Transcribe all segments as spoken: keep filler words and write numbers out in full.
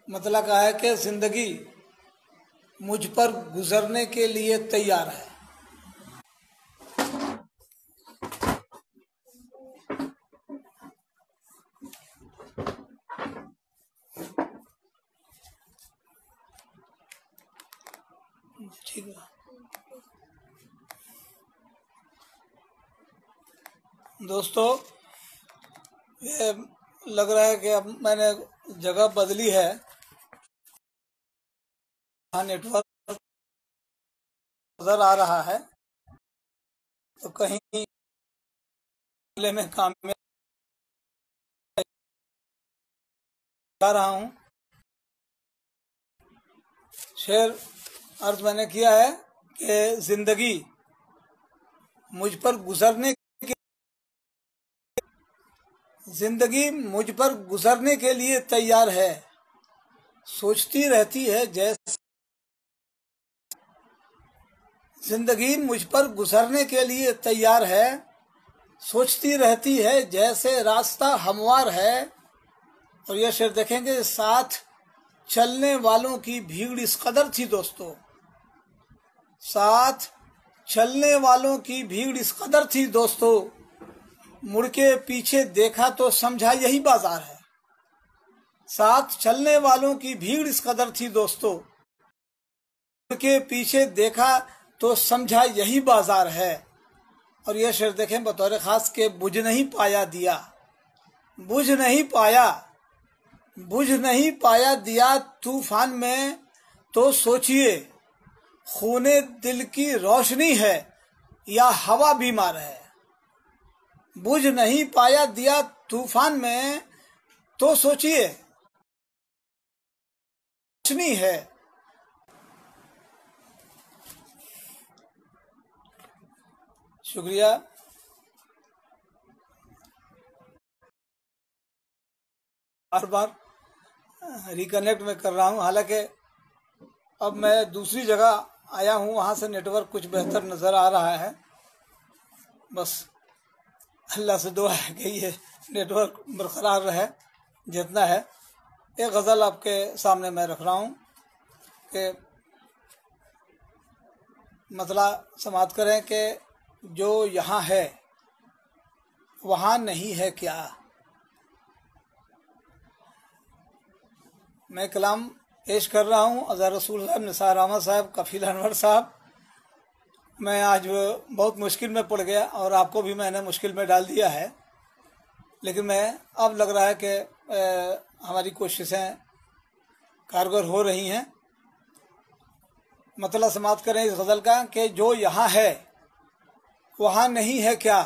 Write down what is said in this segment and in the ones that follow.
मतलब कहा है कि जिंदगी मुझ पर गुजरने के लिए तैयार है। ठीक है दोस्तों, ये लग रहा है कि अब मैंने जगह बदली है। हाँ, नेटवर्क नजर आ रहा है तो कहीं में काम में जा रहा हूँ। शेर अर्ज मैंने किया है कि जिंदगी मुझ पर गुजरने के जिंदगी मुझ पर गुजरने के लिए तैयार है, सोचती रहती है जैसे जिंदगी मुझ पर गुजरने के लिए तैयार है, सोचती रहती है जैसे रास्ता हमवार है। और यह शेर देखेंगे, साथ चलने वालों की भीड़ इस कदर थी दोस्तों, साथ चलने वालों की भीड़ इस कदर थी दोस्तों, मुड़ के पीछे देखा तो समझा यही बाजार है। साथ चलने वालों की भीड़ इस कदर थी दोस्तों, मुड़ के पीछे देखा तो समझा यही बाजार है। और यह शेर देखें बतौर खास के, बुझ नहीं पाया दिया, बुझ नहीं पाया बुझ नहीं पाया दिया तूफान में, तो सोचिए खूने दिल की रोशनी है या हवा बीमार है। बुझ नहीं पाया दिया तूफान में, तो सोचिए रोशनी है। शुक्रिया। बार बार रिकनेक्ट में कर रहा हूँ, हालांकि अब मैं दूसरी जगह आया हूँ, वहाँ से नेटवर्क कुछ बेहतर नज़र आ रहा है। बस अल्लाह से दुआ है कि ये नेटवर्क बरकरार रहे जितना है। एक गज़ल आपके सामने मैं रख रहा हूँ कि मतलब समाप्त करें कि जो यहाँ है वहाँ नहीं है क्या। मैं कलाम पेश कर रहा हूँ अज़हर रसूल साहब, निसार अहमद साहब, कफील अनवर साहब। मैं आज बहुत मुश्किल में पड़ गया और आपको भी मैंने मुश्किल में डाल दिया है, लेकिन मैं अब लग रहा है कि हमारी कोशिशें कारगर हो रही हैं। मतलब समाप्त करें इस गज़ल का कि जो यहाँ है वहाँ नहीं है क्या,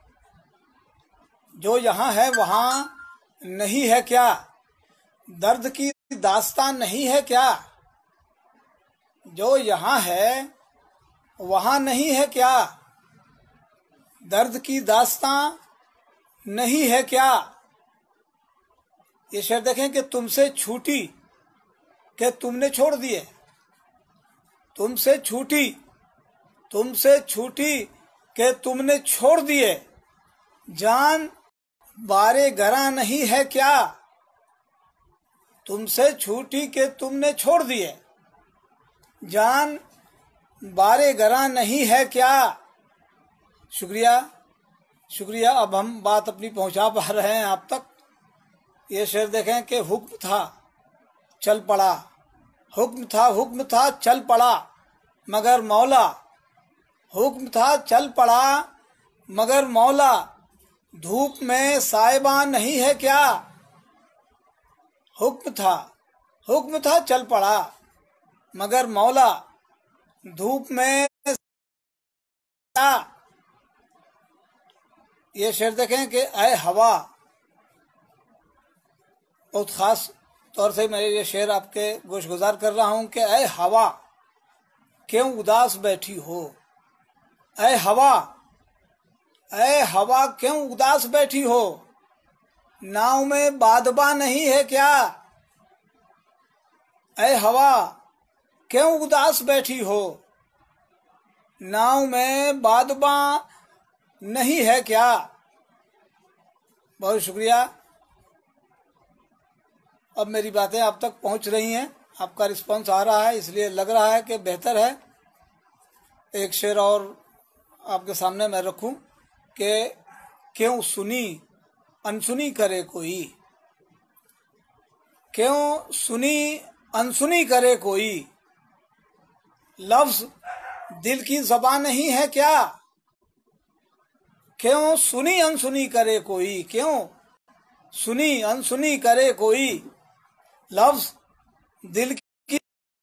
जो यहाँ है वहाँ नहीं है क्या, दर्द की दास्तान नहीं है क्या। जो यहाँ है वहाँ नहीं है क्या, दर्द की दास्तान नहीं है क्या। ये शेर देखें कि तुमसे छूटी कि तुमने छोड़ दिए, तुमसे छूटी तुमसे छूटी कि तुमने छोड़ दिए, जान बारे गरा नहीं है क्या। तुमसे छूटी कि तुमने छोड़ दिए, जान बारे गरा नहीं है क्या। शुक्रिया शुक्रिया। अब हम बात अपनी पहुंचा पा रहे हैं आप तक। ये शेर देखें कि हुक्म था चल पड़ा, हुक्म था हुक्म था चल पड़ा मगर मौला, हुक्म था चल पड़ा मगर मौला, धूप में साहिबान नहीं है क्या। हुक्म था हुक्म था चल पड़ा मगर मौला, धूप में क्या। ये शेर देखें कि ऐ हवा, बहुत खास तौर से मैं ये शेर आपके गोश गुजार कर रहा हूँ कि ऐ हवा क्यों उदास बैठी हो, ऐ हवा ऐ हवा क्यों उदास बैठी हो, नाव में बादबा नहीं है क्या। ऐ हवा क्यों उदास बैठी हो, नाव में बादबा नहीं है क्या। बहुत शुक्रिया। अब मेरी बातें आप तक पहुंच रही हैं, आपका रिस्पांस आ रहा है, इसलिए लग रहा है कि बेहतर है एक शेर और आपके सामने मैं रखूं कि क्यों सुनी अनसुनी करे कोई, क्यों सुनी अनसुनी करे कोई, लफ्ज दिल की ज़बान नहीं है क्या, क्यों सुनी अनसुनी करे कोई, क्यों सुनी अनसुनी करे कोई, लफ्ज दिल की।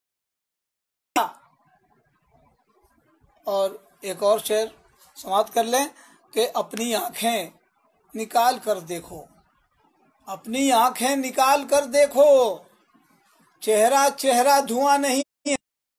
और एक और शेर समाप्त कर लें कि अपनी आंखें निकाल कर देखो, अपनी आंखें निकाल कर देखो, चेहरा चेहरा धुआं नहीं है,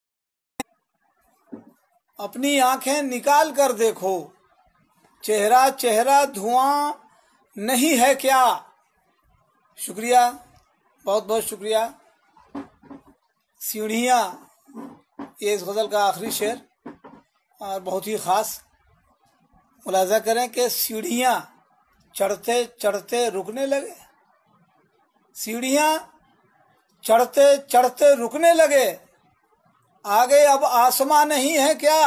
अपनी आंखें निकाल कर देखो, चेहरा चेहरा धुआं नहीं है क्या। शुक्रिया, बहुत बहुत शुक्रिया। सीढ़ियाँ, ये इस गज़ल का आखिरी शेर और बहुत ही ख़ास। मुलाज़ा करें कि सीढ़ियाँ चढ़ते चढ़ते रुकने लगे, सीढ़ियाँ चढ़ते चढ़ते रुकने लगे, आगे अब आसमां नहीं है क्या।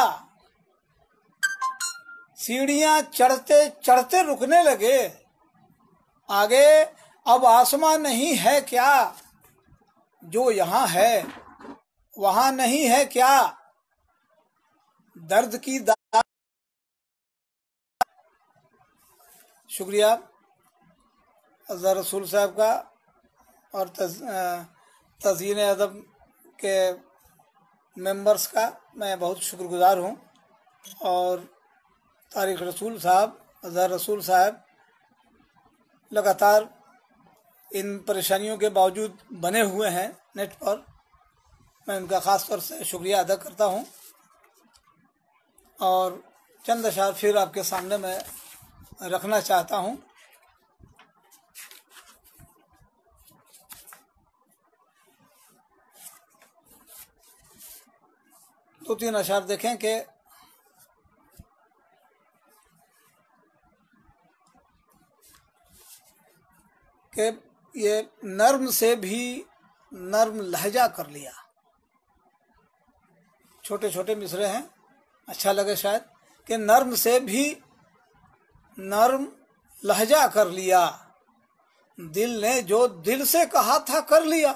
सीढ़ियाँ चढ़ते चढ़ते रुकने लगे, आगे अब आसमां नहीं है क्या, जो यहाँ है वहाँ नहीं है क्या, दर्द की दा। शुक्रिया अज़हर रसूल साहब का और तज़यीन अदब के मेंबर्स का मैं बहुत शुक्रगुजार हूँ। और तारिक रसूल साहब, अज़हर रसूल साहब लगातार इन परेशानियों के बावजूद बने हुए हैं नेट पर, मैं उनका ख़ास तौर से शुक्रिया अदा करता हूँ। और चंद अशार फिर आपके सामने मैं रखना चाहता हूँ। दो तीन अशार देखें कि कि ये नर्म से भी नर्म लहजा कर लिया। छोटे छोटे मिसरे हैं, अच्छा लगे शायद कि नर्म से भी नर्म लहजा कर लिया, दिल ने जो दिल से कहा था कर लिया।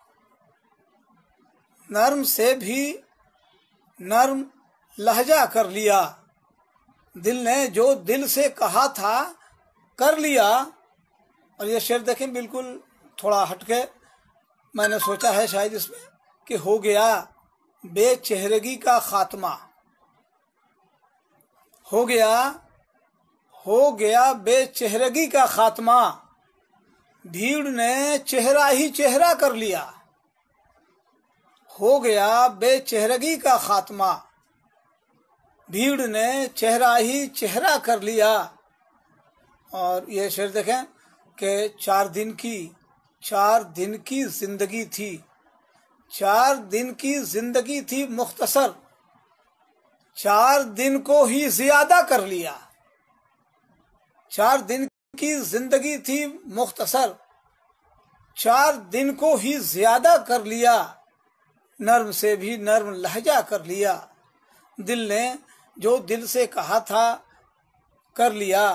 नर्म से भी नर्म लहजा कर लिया, दिल ने जो दिल से कहा था कर लिया। और ये शेर देखें, बिल्कुल थोड़ा हटके मैंने सोचा है शायद इसमें कि हो गया बेचेहरगी का खात्मा, हो गया हो गया बेचेहरगी का खात्मा, भीड़ ने चेहरा ही चेहरा कर लिया। हो गया बेचेहरगी का खात्मा, भीड़ ने चेहरा ही चेहरा कर लिया। और ये शेर देखें कि चार दिन की चार दिन की जिंदगी थी, चार दिन की जिंदगी थी मुख्तसर, चार दिन को ही ज्यादा कर लिया। चार दिन की जिंदगी थी मुख्तसर, चार दिन को ही ज्यादा कर लिया। नर्म से भी नर्म लहजा कर लिया, दिल ने जो दिल से कहा था कर लिया।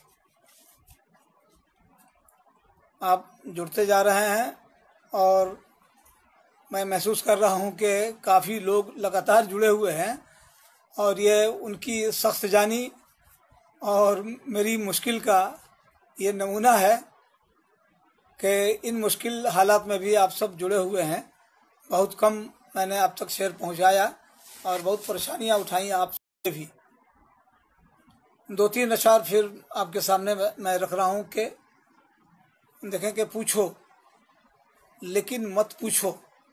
आप जुड़ते जा रहे हैं और मैं महसूस कर रहा हूं कि काफ़ी लोग लगातार जुड़े हुए हैं, और ये उनकी सख्त जानी और मेरी मुश्किल का ये नमूना है कि इन मुश्किल हालात में भी आप सब जुड़े हुए हैं। बहुत कम मैंने आप तक शेर पहुंचाया और बहुत परेशानियां उठाई आपसे भी। दो तीन अशार फिर आपके सामने मैं रख रहा हूं कि देखें कि पूछो लेकिन मत पूछो,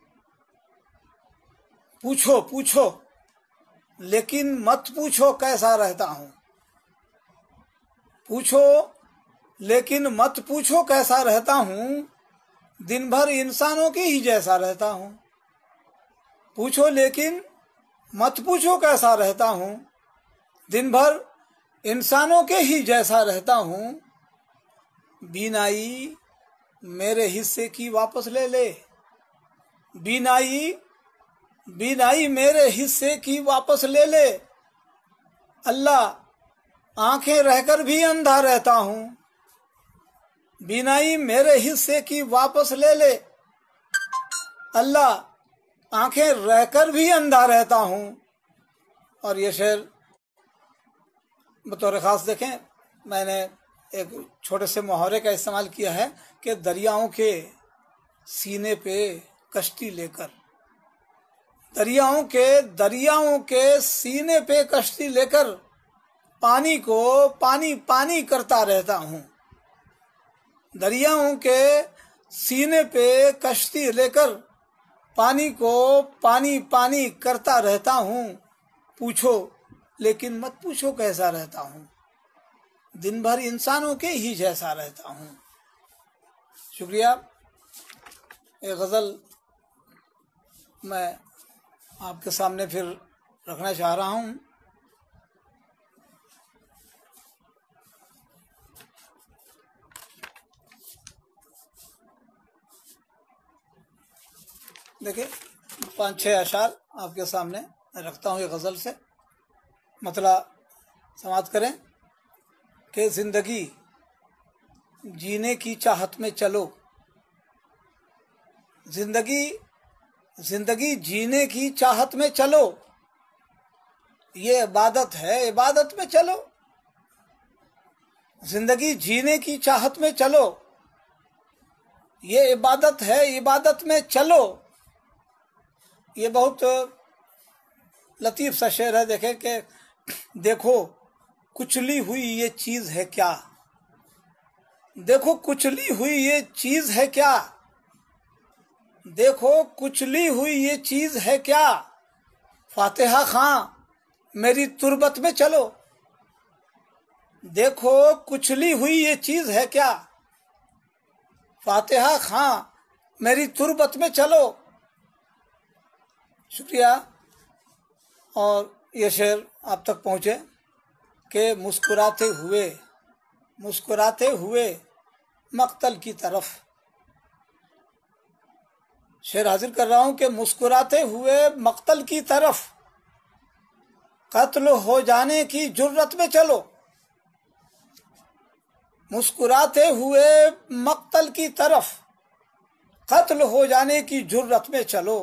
पूछो पूछो लेकिन मत पूछो कैसा रहता हूं, पूछो लेकिन मत पूछो कैसा रहता हूं, दिन भर इंसानों के ही जैसा रहता हूं। पूछो लेकिन मत पूछो कैसा रहता हूं, दिन भर इंसानों के ही जैसा रहता हूं। बीनाई मेरे हिस्से की वापस ले ले। बीनाई बीनाई मेरे हिस्से की वापस ले ले। अल्लाह आंखें रहकर भी अंधा रहता हूँ। बीनाई मेरे हिस्से की वापस ले ले। अल्लाह आंखें रहकर भी अंधा रहता हूँ। और ये शेर बतौर ख़ास देखें, मैंने एक छोटे से मुहावरे का इस्तेमाल किया है कि दरियाओं के सीने पे कश्ती लेकर, दरियाओं के दरियाओं के सीने पे कश्ती लेकर पानी को पानी पानी करता रहता हूँ। दरियाओं के सीने पे कश्ती लेकर पानी को पानी पानी करता रहता हूँ। पूछो लेकिन मत पूछो कैसा रहता हूँ। दिन भर इंसानों के ही जैसा रहता हूँ। शुक्रिया। एक गज़ल मैं आपके सामने फिर रखना चाह रहा हूँ। देखिए, पाँच छः अशार आपके सामने रखता हूँ। ये गज़ल से मतलब समाप्त करें कि जिंदगी जीने की चाहत में चलो। जिंदगी जिंदगी जीने की चाहत में चलो। ये इबादत है, इबादत में चलो। जिंदगी जीने की चाहत में चलो। ये इबादत है, इबादत में चलो। ये बहुत लतीफ सा शेर है। देखें कि देखो कुचली हुई ये चीज है क्या। देखो कुचली हुई ये चीज है क्या। देखो कुचली हुई ये चीज है क्या। फातिहा खां मेरी तुरबत में चलो। देखो कुचली हुई ये चीज है क्या। फातिहा खां मेरी तुरबत में चलो। शुक्रिया। और ये शेर आप तक पहुँचे कि मुस्कुराते हुए मुस्कुराते हुए मक्तल की तरफ। शेर हाजिर कर रहा हूँ कि मुस्कुराते हुए मक्तल की तरफ कत्ल हो जाने की जुर्रत में चलो। मुस्कुराते हुए मक्तल की तरफ कत्ल हो जाने की जुर्रत में चलो।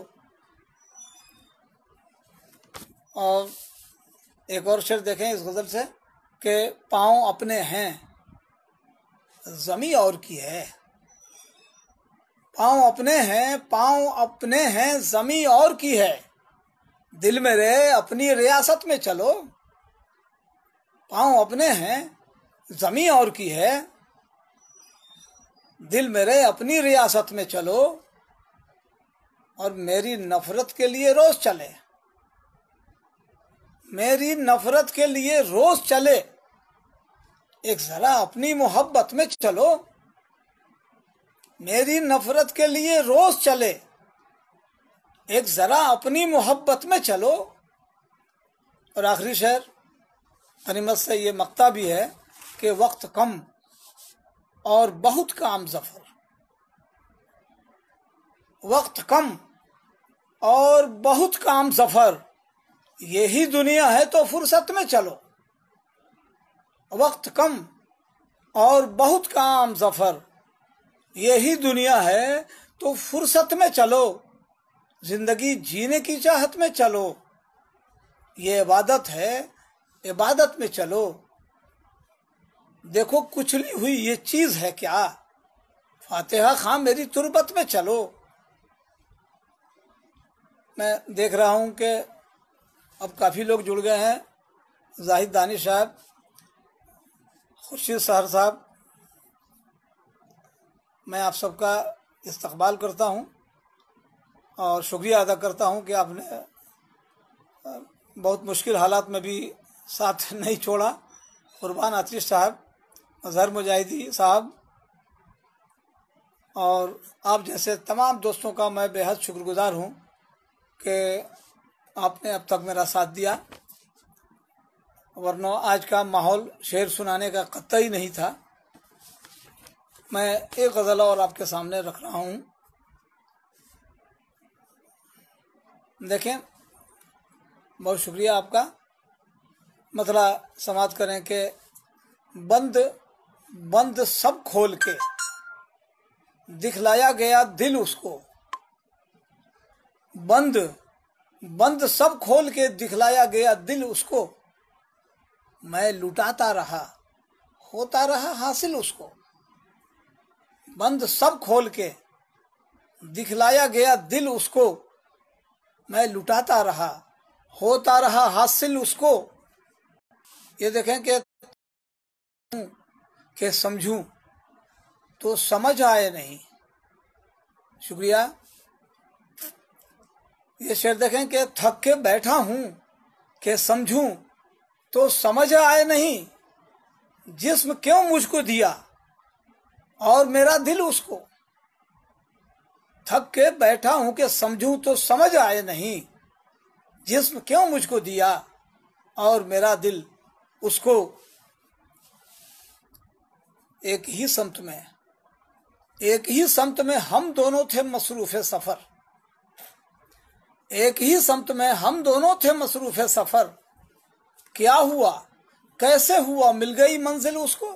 और एक और शेर देखें इस गज़ल से कि पाँव अपने हैं ज़मी और की है। पाँव अपने हैं पाँव अपने हैं ज़मी और की है। दिल मेरे अपनी रियासत में चलो। पाँव अपने हैं ज़मी और की है। दिल मेरे अपनी रियासत में चलो। और मेरी नफरत के लिए रोज चले। मेरी नफरत के लिए रोज चले। एक जरा अपनी मोहब्बत में चलो। मेरी नफरत के लिए रोज चले। एक जरा अपनी मोहब्बत में चलो। और आखिरी शेर गनीमत से ये मक्ता भी है कि वक्त कम और बहुत काम ज़फ़र। वक्त कम और बहुत काम ज़फ़र। यही दुनिया है तो फुर्सत में चलो। वक्त कम और बहुत काम ज़फ़र। यही दुनिया है तो फुर्सत में चलो। जिंदगी जीने की चाहत में चलो। ये इबादत है, इबादत में चलो। देखो कुचली हुई ये चीज है क्या। फातिहा खां मेरी तुरबत में चलो। मैं देख रहा हूं कि अब काफ़ी लोग जुड़ गए हैं। जाहिद दानिश साहब, खुर्शीद सहर साहब, मैं आप सबका इस्तकबाल करता हूं और शुक्रिया अदा करता हूं कि आपने बहुत मुश्किल हालात में भी साथ नहीं छोड़ा। कुर्बान आतिश साहब, अजहर मुजाहिदी साहब और आप जैसे तमाम दोस्तों का मैं बेहद शुक्रगुजार हूं कि आपने अब तक मेरा साथ दिया। वरना आज का माहौल शेर सुनाने का कतई नहीं था। मैं एक गज़ल और आपके सामने रख रहा हूँ। देखें, बहुत शुक्रिया आपका। मतला समाप्त करें कि बंद बंद सब खोल के दिखलाया गया दिल उसको, बंद बंद सब खोल के दिखलाया गया दिल उसको, मैं लुटाता रहा होता रहा हासिल उसको। बंद सब खोल के दिखलाया गया दिल उसको, मैं लुटाता रहा होता रहा हासिल उसको। ये देखें कि के समझूं तो समझ आए नहीं। शुक्रिया। ये शेर देखें कि थक के बैठा हूं के समझूं तो समझ आए नहीं, जिस्म क्यों मुझको दिया और मेरा दिल उसको। थक के बैठा हूं के समझूं तो समझ आए नहीं, जिस्म क्यों मुझको दिया और मेरा दिल उसको। एक ही समत में एक ही समत में हम दोनों थे मसरूफ सफर, एक ही समत में हम दोनों थे मसरूफ सफर। क्या हुआ कैसे हुआ मिल गई मंजिल उसको।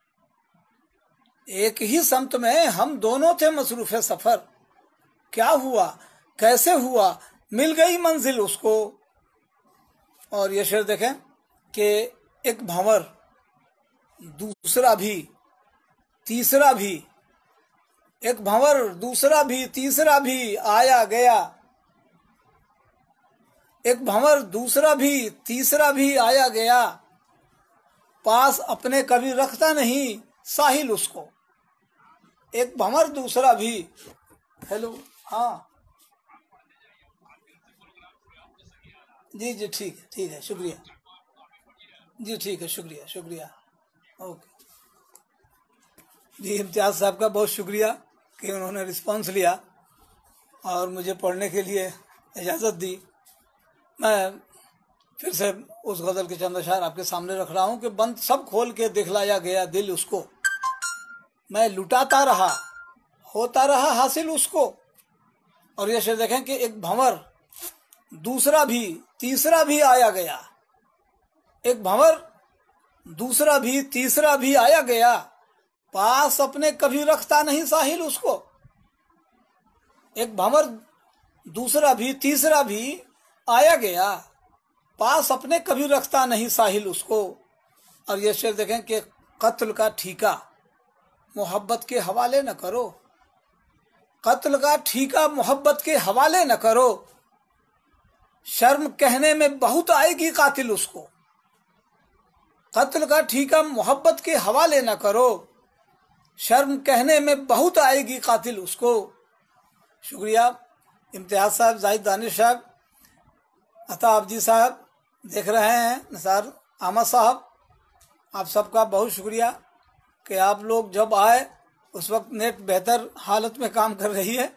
एक ही समत में हम दोनों थे मसरूफ सफर, क्या हुआ कैसे हुआ मिल गई मंजिल उसको। और ये शेर देखें कि एक भंवर दूसरा भी तीसरा भी, एक भंवर दूसरा भी तीसरा भी आया गया, एक भंवर दूसरा भी तीसरा भी आया गया, पास अपने कभी रखता नहीं साहिल उसको। एक भंवर दूसरा भी, हेलो, हाँ जी जी ठीक है ठीक है शुक्रिया जी, ठीक है शुक्रिया शुक्रिया ओके जी। इम्तियाज साहब का बहुत शुक्रिया कि उन्होंने रिस्पांस लिया और मुझे पढ़ने के लिए इजाज़त दी। मैं फिर से उस गज़ल के चंद अशार आपके सामने रख रहा हूँ कि बंद सब खोल के दिखलाया गया दिल उसको, मैं लुटाता रहा होता रहा हासिल उसको। और ये शेर देखें कि एक भंवर दूसरा भी तीसरा भी आया गया, एक भंवर दूसरा भी तीसरा भी आया गया, पास अपने कभी रखता नहीं साहिल उसको। एक भंवर दूसरा भी तीसरा भी आया गया, पास अपने कभी रखता नहीं साहिल उसको। और ये शेर देखें कि कत्ल का ठीका मोहब्बत के हवाले न करो, कत्ल का ठीका मोहब्बत के हवाले न करो, शर्म कहने में बहुत आएगी कातिल उसको। कत्ल का ठीका मोहब्बत के हवाले न करो, शर्म कहने में बहुत आएगी कातिल उसको। शुक्रिया। इम्तियाज साहब, जाहिद दानिश साहब, अता अब्दी साहब देख रहे हैं, निसार अहमद साहब, आप सबका बहुत शुक्रिया कि आप लोग जब आए उस वक्त नेट बेहतर हालत में काम कर रही है।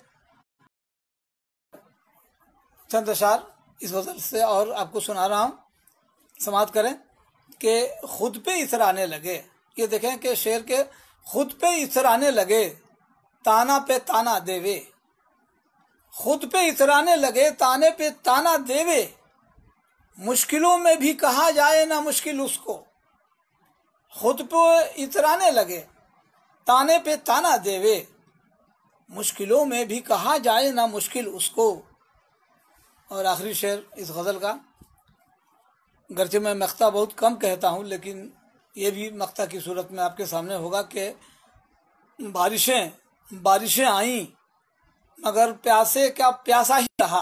चंद अशार इस गज़ल से और आपको सुना रहा हूँ, समाप्त करें कि खुद पे इतराने लगे। ये देखें कि शेर के खुद पे इतराने लगे ताना पे ताना देवे, खुद पे इतराने लगे ताने पे ताना देवे, मुश्किलों में भी कहा जाए ना मुश्किल उसको। खुद पे इतराने लगे ताने पे ताना देवे, मुश्किलों में भी कहा जाए ना मुश्किल उसको। और आखिरी शेर इस गज़ल का, गरचे मैं मख्ता बहुत कम कहता हूँ लेकिन ये भी मख्ता की सूरत में आपके सामने होगा कि बारिशें बारिशें आईं मगर प्यासे क्या प्यासा ही रहा,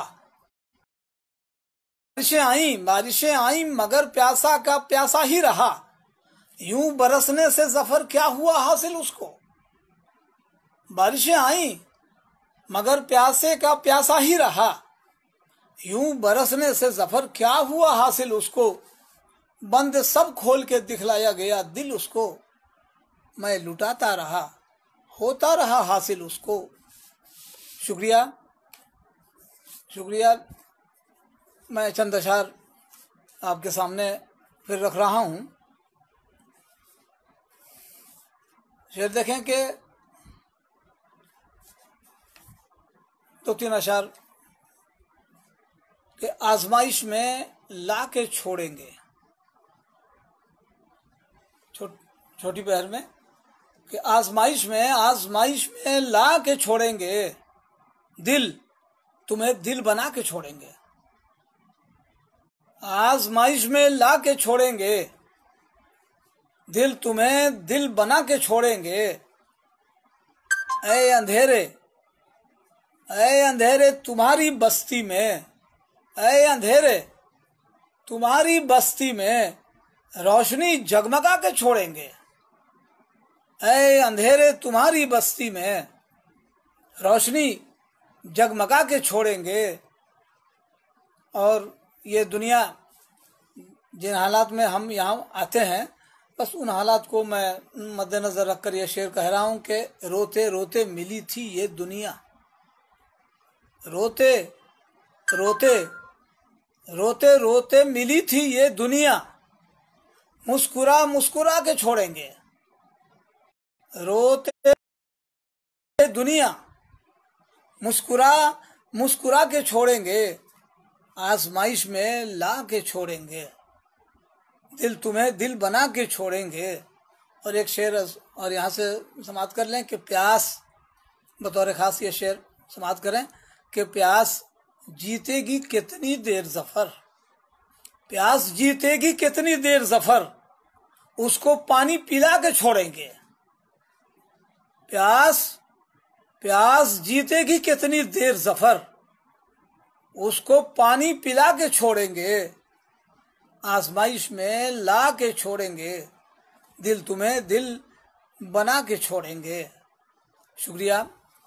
बारिशें आईं बारिशें आईं मगर प्यासा का प्यासा ही रहा, यूं बरसने से ज़फ़र क्या हुआ हासिल उसको। बारिशें आईं मगर प्यासे का प्यासा ही रहा, यूं बरसने से ज़फ़र क्या हुआ हासिल उसको। बंद सब खोल के दिखलाया गया दिल उसको, मैं लुटाता रहा होता रहा हासिल उसको। शुक्रिया शुक्रिया। मैं चंद अशार आपके सामने फिर रख रहा हूँ। शेर देखें कि दो तीन अशार के आजमाइश में ला के छोड़ेंगे, छो, छोटी पहर में कि आजमाइश में आजमाइश में ला के छोड़ेंगे, दिल तुम्हें दिल बना के छोड़ेंगे, आजमाइश में ला के छोड़ेंगे, दिल तुम्हें दिल बना के छोड़ेंगे। ऐ अंधेरे, ऐ अंधेरे तुम्हारी बस्ती में, ऐ अंधेरे तुम्हारी बस्ती में रोशनी जगमगा के छोड़ेंगे। ऐ अंधेरे तुम्हारी बस्ती में रोशनी जगमगा के छोड़ेंगे। और ये दुनिया जिन हालात में हम यहाँ आते हैं, बस उन हालात को मैं मद्देनजर रखकर यह शेर कह रहा हूँ कि रोते रोते मिली थी ये दुनिया, रोते रोते रोते रोते मिली थी ये दुनिया, मुस्कुरा मुस्कुरा के छोड़ेंगे। रोते दुनिया मुस्कुरा मुस्कुरा के छोड़ेंगे, आजमाइश में ला के छोड़ेंगे, दिल तुम्हें दिल बना के छोड़ेंगे। और एक शेर और यहाँ से समाप्त कर लें कि प्यास, बतौर खास ये शेर समाप्त करें कि प्यास जीतेगी कितनी देर जफर, प्यास जीतेगी कितनी देर जफर, उसको पानी पिला के छोड़ेंगे। प्यास प्यास जीतेगी कितनी देर जफर, उसको पानी पिला के छोड़ेंगे, आजमाइश में ला के छोड़ेंगे, दिल तुम्हें दिल बना के छोड़ेंगे। शुक्रिया।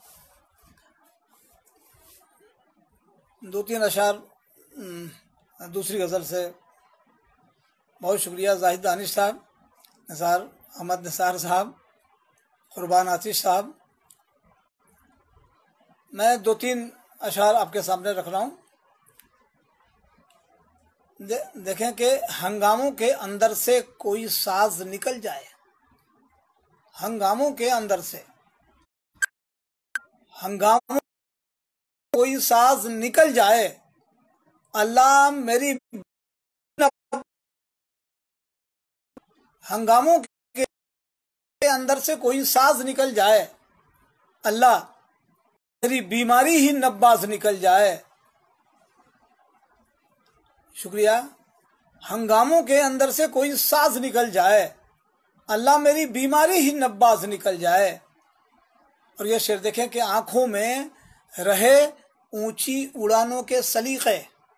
दो तीन अशार दूसरी गज़ल से बहुत शुक्रिया जाहिद दानिश साहब, निसार अहमद निसार साहब, कुर्बान आतिश साहब। मैं दो तीन अशार आपके सामने रख रहा हूँ। दे, देखें कि हंगामों के अंदर से कोई साज निकल जाए, हंगामों के अंदर से हंगामों कोई साज निकल जाए, अल्लाह मेरी हंगामों के अंदर से कोई साज निकल जाए, अल्लाह मेरी बीमारी ही नब्बाज निकल जाए। शुक्रिया। हंगामों के अंदर से कोई साज निकल जाए, अल्लाह मेरी बीमारी ही नब्बाज निकल जाए। और यह शेर देखें कि आंखों में रहे ऊंची उड़ानों के सलीके,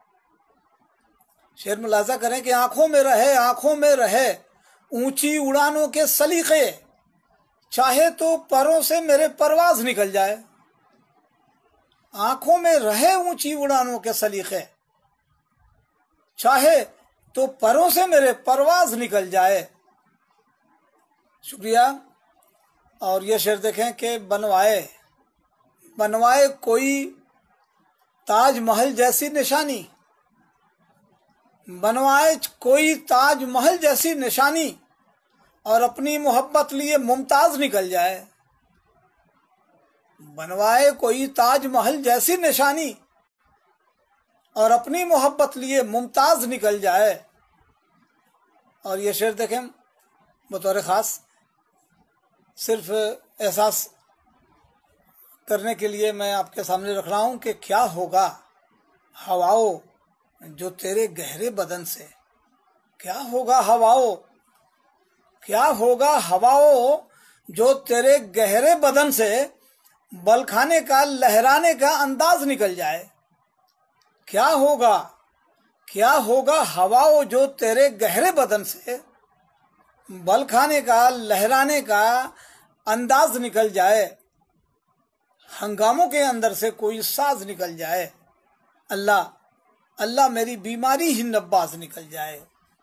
शेर मुलाजा करें कि आंखों में रहे आंखों में रहे ऊंची उड़ानों के सलीके, चाहे तो परों से मेरे परवाज निकल जाए। आंखों में रहे ऊंची उड़ानों के सलीके, चाहे तो परों से मेरे परवाज निकल जाए। शुक्रिया। और ये शेर देखें कि बनवाए बनवाए कोई ताजमहल जैसी निशानी, बनवाए कोई ताजमहल जैसी निशानी, और अपनी मोहब्बत लिए मुमताज निकल जाए। बनवाए कोई ताजमहल जैसी निशानी और अपनी मोहब्बत लिए मुमताज निकल जाए। और ये शेर देखें बतौर ख़ास सिर्फ एहसास करने के लिए मैं आपके सामने रख रहा हूँ कि क्या होगा हवाओं जो तेरे गहरे बदन से, क्या होगा हवाओं क्या होगा हवाओं जो तेरे गहरे बदन से बल खाने का लहराने का अंदाज निकल जाए। क्या होगा क्या होगा हवाओं जो तेरे गहरे बदन से बल खाने का लहराने का अंदाज निकल जाए, हंगामों के अंदर से कोई साज निकल जाए, अल्लाह अल्लाह मेरी बीमारी ही नब्बाज निकल जाए।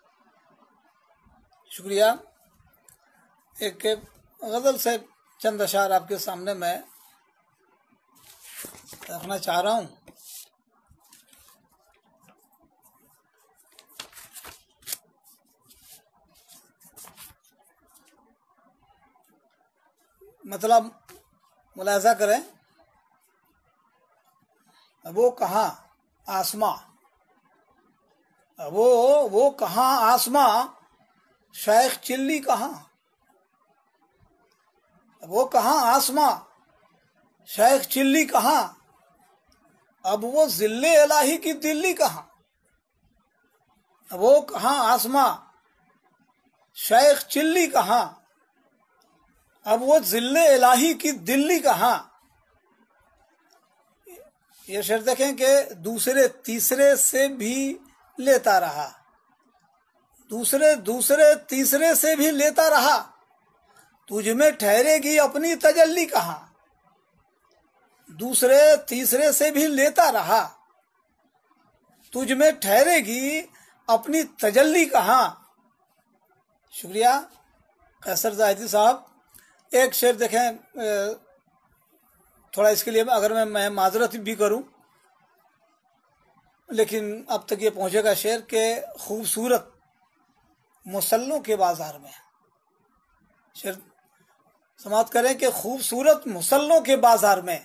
शुक्रिया। एक गज़ल से चंद अशार आपके सामने मैं रखना चाह रहा हूँ। मतलब मुलाजा करें वो कहाँ आसमां, वो वो कहाँ आसमां, शेख चिल्ली कहाँ, वो कहाँ आसमां, शेख चिल्ली कहाँ, अब वो जिल्ले इलाही की दिल्ली कहाँ, वो कहाँ आसमां, शेख चिल्ली कहाँ, अब वो जिल्ले इलाही की दिल्ली कहाँ। ये शेर देखें कि दूसरे तीसरे से भी लेता रहा, दूसरे दूसरे तीसरे से भी लेता रहा, तुझ में ठहरेगी अपनी तजल्ली कहाँ, दूसरे तीसरे से भी लेता रहा, तुझ में ठहरेगी अपनी तजल्ली कहाँ। शुक्रिया कैसर जाहिदी साहब। एक शेर देखें, थोड़ा इसके लिए अगर मैं मैं माजरत भी करूं, लेकिन अब तक ये पहुंचेगा शेर के खूबसूरत मुसल्लों के बाजार में। शेर समाप्त करें कि खूबसूरत मुसल्लों के बाजार में,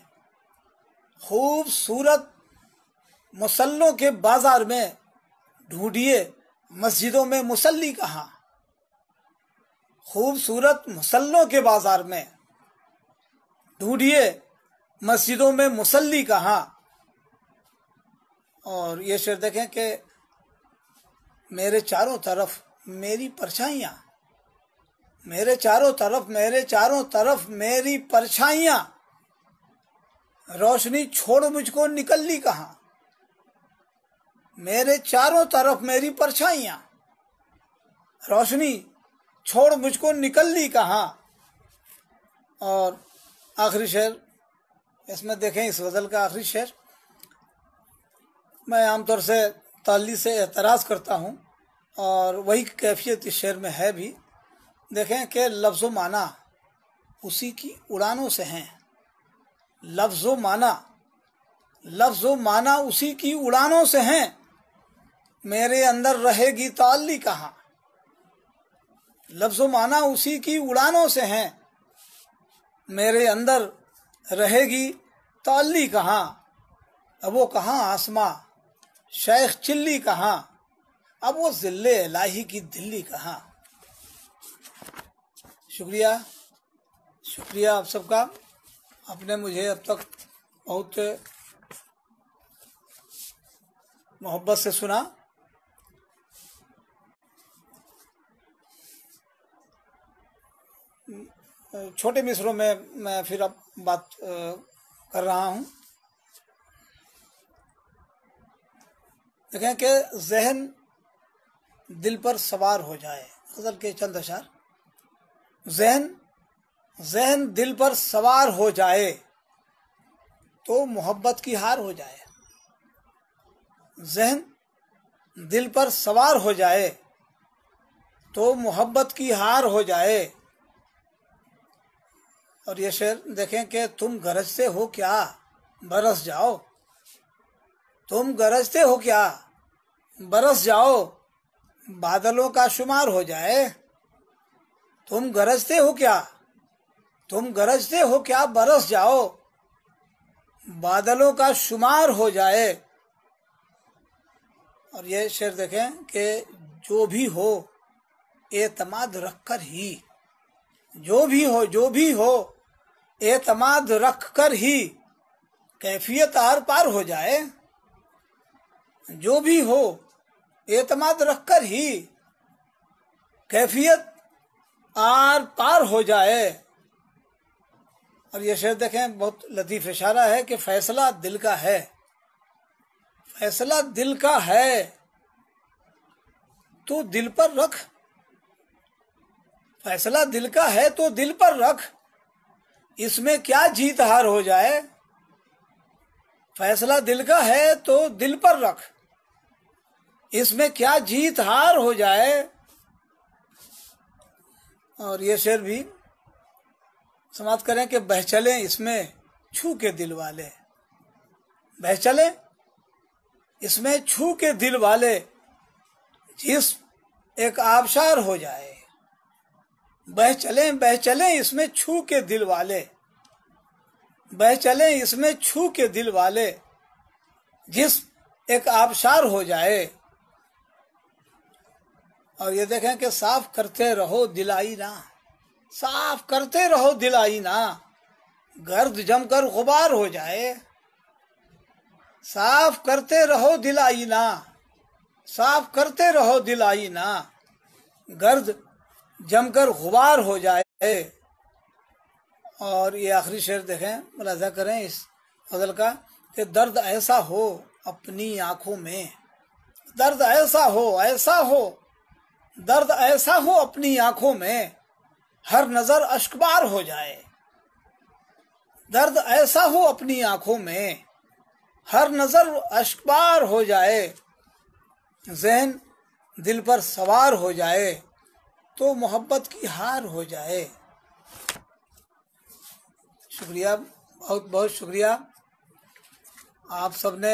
खूबसूरत मुसल्लों के बाजार में ढूंढिए मस्जिदों में मुसल्ली कहाँ, खूबसूरत मुसल्लों के बाजार में ढूंढिए मस्जिदों में मुसल्ली कहाँ। और ये शेर देखें कि मेरे चारों तरफ मेरी परछाइयाँ, मेरे चारों तरफ मेरे चारों तरफ मेरी परछाइयाँ, रोशनी छोड़ मुझको निकल ली कहाँ, मेरे चारों तरफ मेरी परछाइयाँ, रोशनी छोड़ मुझको निकल ली कहाँ। और आखिरी शेर इसमें देखें, इस गज़ल का आखिरी शेर, मैं आमतौर से ताली से एतराज़ करता हूँ और वही कैफियत इस शेर में है भी। देखें कि लफ्ज़ व माना उसी की उड़ानों से हैं, लफ्ज़ व माना लफ्ज़ व माना उसी की उड़ानों से हैं, मेरे अंदर रहेगी ताल्ली कहाँ, लफ्ज़ व माना उसी की उड़ानों से हैं, मेरे अंदर रहेगी ताल्ली कहाँ। अब वो कहाँ आसमां, शेख चिल्ली कहाँ, अब वो जिल्ले इलाही की दिल्ली कहाँ। शुक्रिया शुक्रिया आप सबका, आपने मुझे अब तक बहुत मोहब्बत से सुना। छोटे मिसरों में मैं फिर अब बात कर रहा हूँ। देखें कि जहन दिल पर सवार हो जाए, गज़ल के चंद अशार। जहन जहन दिल पर सवार हो जाए तो मोहब्बत की हार हो जाए, जहन दिल पर सवार हो जाए तो मोहब्बत की हार हो जाए। और ये शेर देखें कि तुम गरजते हो क्या बरस जाओ, तुम गरजते हो क्या बरस जाओ, बादलों का शुमार हो जाए, तुम गरजते हो क्या तुम गरजते हो क्या बरस जाओ, बादलों का शुमार हो जाए। और ये शेर देखें कि जो भी हो एतमाद रखकर ही, जो भी हो जो भी हो एतमाद रखकर ही कैफियत आर पार हो जाए, जो भी हो एतमाद रखकर ही कैफियत आर पार हो जाए। और ये शेर देखें, बहुत लतीफ इशारा है कि फैसला दिल का है, फैसला दिल का है तो दिल पर रख, फैसला दिल का है तो दिल पर रख, इसमें क्या जीत हार हो जाए, फैसला दिल का है तो दिल पर रख, इसमें क्या जीत हार हो जाए। और ये शेर भी समाप्त करें कि बह चले इसमें छू के दिल वाले, बह चले इसमें छू के दिल वाले, जिस एक आबशार हो जाए, बह चले बह चले इसमें छू के दिल वाले, बह चले इसमें छू के दिल वाले, जिस एक आबशार हो जाए। और ये देखें कि साफ करते रहो दिलाई ना, साफ करते रहो दिलाई ना, गर्द जमकर गुबार हो जाए। साफ करते रहो दिलाई ना, साफ करते रहो दिलाई ना, गर्द जमकर गुबार हो जाए। और ये आखिरी शेर देखें, मुलाजा करें इस गज़ल का कि दर्द ऐसा हो अपनी आंखों में, दर्द ऐसा हो, ऐसा हो, दर्द ऐसा हो अपनी आंखों में, हर नजर अश्कबार हो जाए। दर्द ऐसा हो अपनी आंखों में, हर नजर अश्कबार हो जाए। ज़हन दिल पर सवार हो जाए तो मोहब्बत की हार हो जाए। शुक्रिया, बहुत बहुत शुक्रिया। आप सबने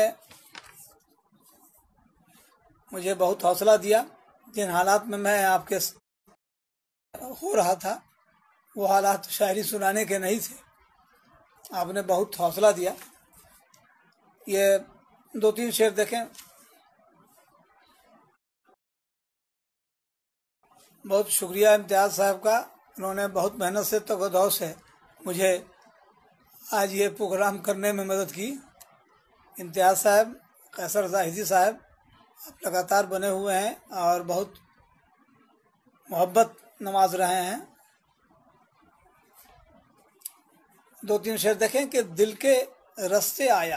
मुझे बहुत हौसला दिया। जिन हालात में मैं आपके हो रहा था वो हालात शायरी सुनाने के नहीं थे, आपने बहुत हौसला दिया। ये दो तीन शेर देखें, बहुत शुक्रिया इम्तियाज़ साहब का। उन्होंने बहुत मेहनत से तगदौ से मुझे आज ये प्रोग्राम करने में मदद की। इम्तियाज़ साहब, कैसर जाहिदी साहब, आप लगातार बने हुए हैं और बहुत मोहब्बत नवाज रहे हैं। दो तीन शेर देखें कि दिल के रास्ते आया,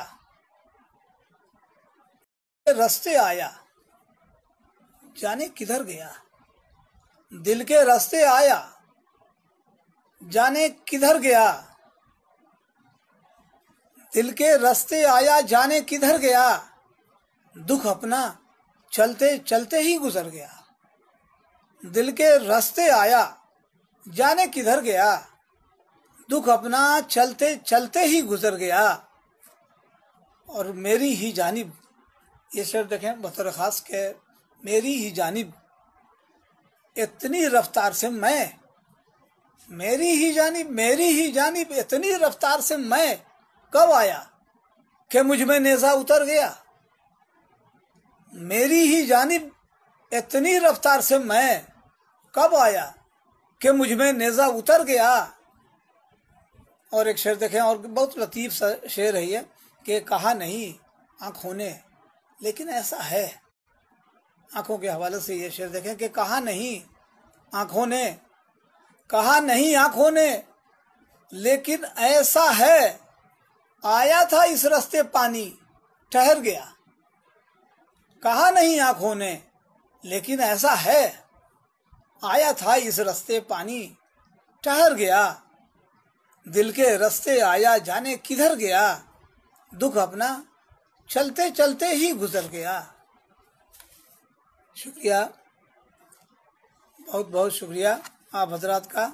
रास्ते आया जाने किधर गया, दिल के रास्ते आया जाने किधर गया, दिल के रास्ते आया जाने किधर गया, दुख अपना चलते चलते ही गुजर गया। दिल के रास्ते आया जाने किधर गया, दुख अपना चलते चलते ही गुजर गया। और मेरी ही जानिब, ये शेर देखें बतौर ख़ास के, मेरी ही जानिब इतनी रफ्तार से मैं, मेरी ही जानिब, मेरी ही जानिब इतनी रफ्तार से मैं कब आया कि मुझ में नेज़ा उतर गया। मेरी ही जानिब इतनी रफ्तार से मैं कब आया कि मुझ में नेज़ा उतर गया। और एक शेर देखें, और बहुत लतीफ़ सा शेर है ये कि कहा नहीं आँखों ने लेकिन ऐसा है। आँखों के हवाले से ये शेर देखें कि कहा नहीं आँखों ने, कहा नहीं आँखों ने लेकिन ऐसा है, आया था इस रास्ते पानी ठहर गया। कहा नहीं आँखों ने लेकिन ऐसा है, आया था इस रास्ते पानी ठहर गया। दिल के रास्ते आया जाने किधर गया, दुख अपना चलते चलते ही गुजर गया। शुक्रिया, बहुत बहुत शुक्रिया आप हजरात का।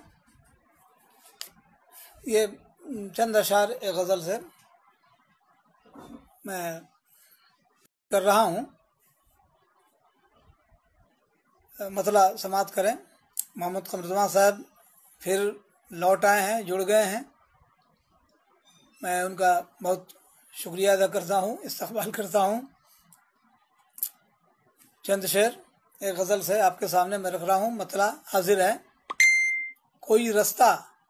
ये चंद अशार एक गज़ल से मैं कर रहा हूँ, मतला समात करें। मोहम्मद कमरुज़्ज़मान साहब फिर लौट आए हैं, जुड़ गए हैं। मैं उनका बहुत शुक्रिया अदा करता हूँ, इस्तक़बाल करता हूँ। चंद शेर एक गज़ल से आपके सामने मैं रख रहा हूँ, मतला हाजिर है। कोई रास्ता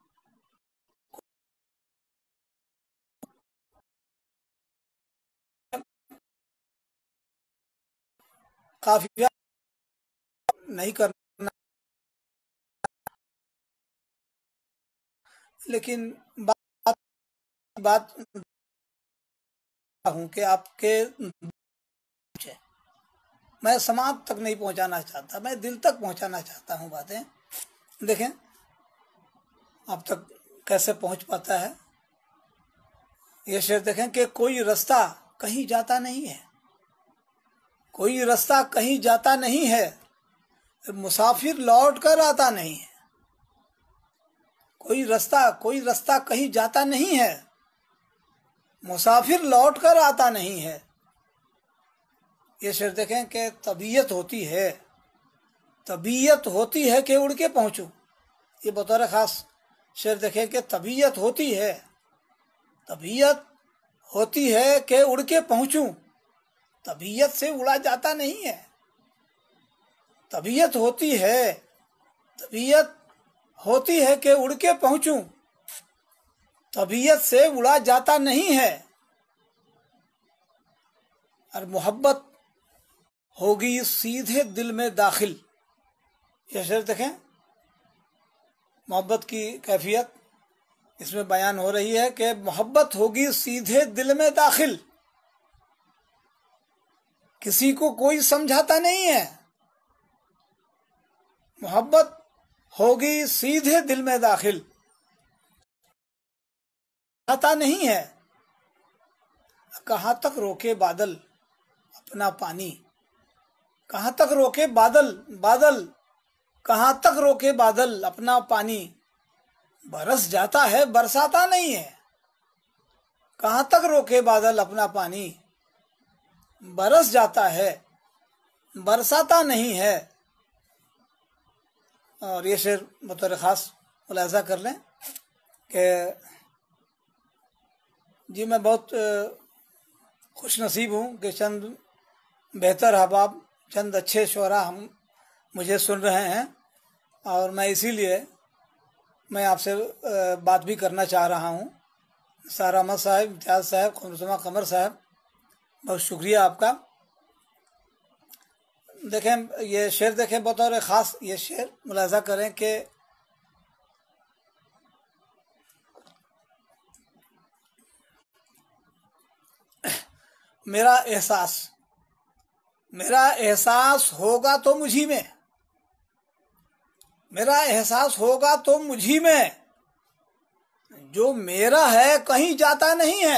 काफिया नहीं करना, लेकिन बात बात हूँ कि आपके मैं समाप्त तक नहीं पहुंचाना चाहता, मैं दिल तक पहुंचाना चाहता हूँ बातें। देखें आप तक कैसे पहुंच पाता है ये शेर देखें कि कोई रास्ता कहीं जाता नहीं है, कोई रास्ता कहीं जाता नहीं है, मुसाफिर लौट कर आता नहीं है। कोई रास्ता कोई रास्ता कहीं जाता नहीं है, मुसाफिर लौट कर आता नहीं है। ये शेर देखें कि तबीयत होती है, तबीयत होती है कि उड़ के पहुंचूं। ये बतौर ख़ास शेर देखें कि तबीयत होती है, तबीयत होती है कि उड़ के पहुंचूं, तबीयत से उड़ा जाता नहीं है। तबीयत होती है, तबीयत होती है कि उड़ के पहुंचूं, तबीयत से उड़ा जाता नहीं है। और मोहब्बत होगी सीधे दिल में दाखिल। ये शेर देखें, मोहब्बत की कैफियत इसमें बयान हो रही है कि मोहब्बत होगी सीधे दिल में दाखिल। किसी को कोई समझाता नहीं है। मोहब्बत होगी सीधे दिल में दाखिल, आता नहीं है। कहाँ तक रोके बादल अपना पानी, कहाँ तक रोके बादल बादल कहाँ तक रोके बादल अपना पानी, बरस जाता है बरसाता नहीं है। कहाँ तक रोके बादल अपना पानी, बरस जाता है बरसाता नहीं है। और ये शेर बतौर ख़ास मुलाज़ा कर लें कि जी मैं बहुत खुश नसीब हूँ कि चंद बेहतर अहबाब, चंद अच्छे शुअरा हम मुझे सुन रहे हैं। और मैं इसीलिए मैं आपसे बात भी करना चाह रहा हूँ। सारा अहमद साहब, इम्तियाज़ साहब, क़मरुज़्ज़मा क़मर साहब, बहुत शुक्रिया आपका। देखें ये शेर देखें बतौर ख़ास, ये शेर मुलाज़ा करें कि मेरा एहसास मेरा एहसास होगा तो मुझी में, मेरा एहसास होगा तो मुझी में, जो मेरा है कहीं जाता नहीं है।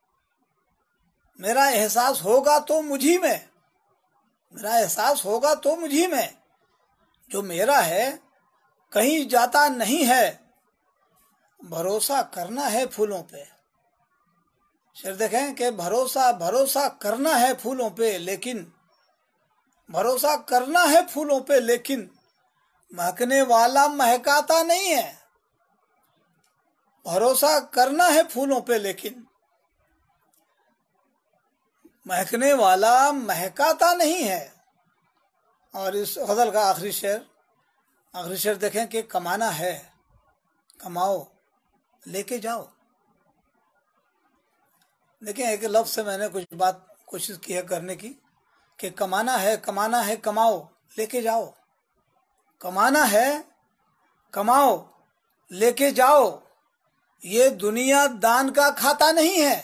मेरा एहसास होगा तो मुझी में, मेरा एहसास होगा तो मुझी में, जो मेरा है कहीं जाता नहीं है। भरोसा करना है फूलों पे। शेर देखें कि भरोसा भरोसा करना है फूलों पे, लेकिन भरोसा करना है फूलों पे लेकिन महकने वाला महकाता नहीं है। भरोसा करना है फूलों पे लेकिन महकने वाला महकाता नहीं है। और इस गज़ल का आखिरी शेर आखिरी शेर देखें कि कमाना है कमाओ लेके जाओ। देखें एक लफ्ज़ से मैंने कुछ बात कोशिश की है करने की कि कमाना है कमाना है कमाओ लेके जाओ। कमाना है कमाओ लेके जाओ, ये दुनिया दान का खाता नहीं है।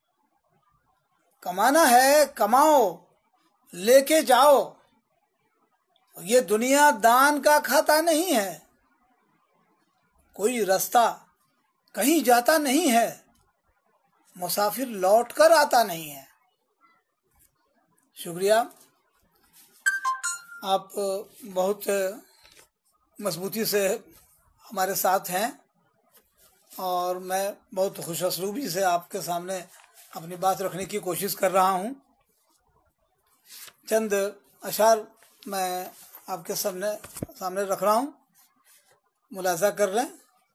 कमाना है कमाओ लेके जाओ, ये दुनिया दान का खाता नहीं है। कोई रास्ता कहीं जाता नहीं है, मुसाफिर लौट कर आता नहीं है। शुक्रिया, आप बहुत मजबूती से हमारे साथ हैं और मैं बहुत खुशअस्लूबी से आपके सामने अपनी बात रखने की कोशिश कर रहा हूं। चंद अशार मैं आपके सामने सामने रख रहा हूं, मुलाज़ा कर लें।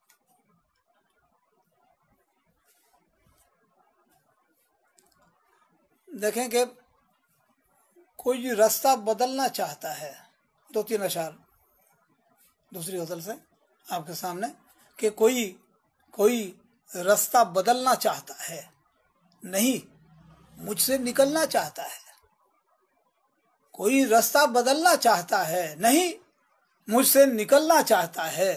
देखें कि कोई रास्ता बदलना चाहता है। दो तीन अशार दूसरी गज़ल से आपके सामने कि कोई कोई रास्ता बदलना चाहता है, नहीं मुझसे निकलना चाहता है। कोई रास्ता बदलना चाहता है, नहीं मुझसे निकलना चाहता है।